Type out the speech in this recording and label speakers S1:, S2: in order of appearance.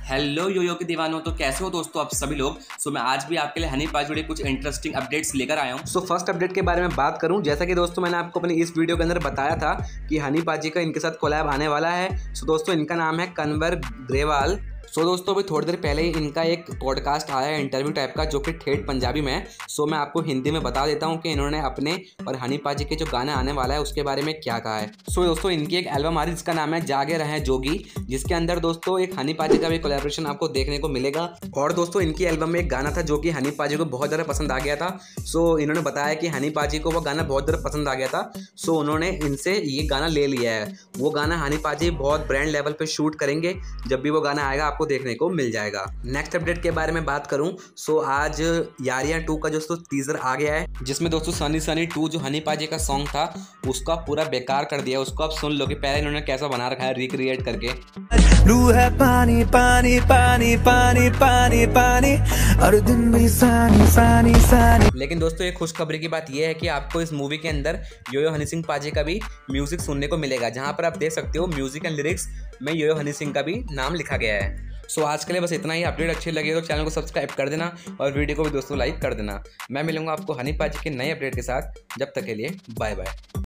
S1: Hello Yo Yo के दीवानों, तो कैसे हो दोस्तों आप सभी लोग। मैं आज भी आपके लिए हनी पाजी जुड़े कुछ इंटरेस्टिंग अपडेट्स लेकर आया हूँ।
S2: फर्स्ट अपडेट के बारे में बात करूं, जैसा कि दोस्तों मैंने आपको अपनी इस वीडियो के अंदर बताया था कि हनी पाजी का इनके साथ कोलैब आने वाला है। दोस्तों इनका नाम है कन्वर ग्रेवाल। दोस्तों अभी थोड़ी देर पहले ही इनका एक पॉडकास्ट आया है इंटरव्यू टाइप का, जो कि ठेठ पंजाबी में है। मैं आपको हिंदी में बता देता हूं कि इन्होंने अपने और हनी पाजी के जो गाना आने वाला है उसके बारे में क्या कहा है। दोस्तों इनकी एक एल्बम आ रही है जिसका नाम है जागे रहे जोगी, जिसके अंदर दोस्तों एक हनी पाजी का भी कोलैबोरेशन आपको देखने को मिलेगा। और दोस्तों इनकी एल्बम में एक गाना था जो कि हनी पाजी को बहुत ज़्यादा पसंद आ गया था। इन्होंने बताया कि हनी पाजी को वो गाना बहुत ज़्यादा पसंद आ गया था। उन्होंने इनसे ये गाना ले लिया है। वो गाना हनी पाजी बहुत ब्रांड लेवल पे शूट करेंगे। जब भी वो गाना आएगा आपको देखने को मिल जाएगा। नेक्स्ट अपडेट के बारे में बात करूं, आज यारियां 2 का दोस्तों टीजर आ गया है, जिसमें दोस्तों सनी सनी 2 जो हनी पाजी का सॉन्ग था उसका पूरा बेकार कर दिया। उसको आप सुन लो कि पहले इन्होंने कैसा बना रखा है रिक्रिएट करके।
S3: ब्लू है पानी पानी पानी पानी पानी पानी और दिन भी सानी सानी सानी।
S2: लेकिन दोस्तों एक खुशखबरी की बात यह है कि आपको इस मूवी के अंदर योयो हनी सिंह पाजी का भी म्यूजिक सुनने को मिलेगा, जहां पर आप देख सकते हो म्यूजिक एंड लिरिक्स में योयो हनी सिंह का भी नाम लिखा गया है। आज के लिए बस इतना ही। अपडेट अच्छी लगी तो चैनल को सब्सक्राइब कर देना और वीडियो को भी दोस्तों लाइक कर देना। मैं मिलूंगा आपको हनी पाजी के नए अपडेट के साथ। जब तक के लिए बाय बाय।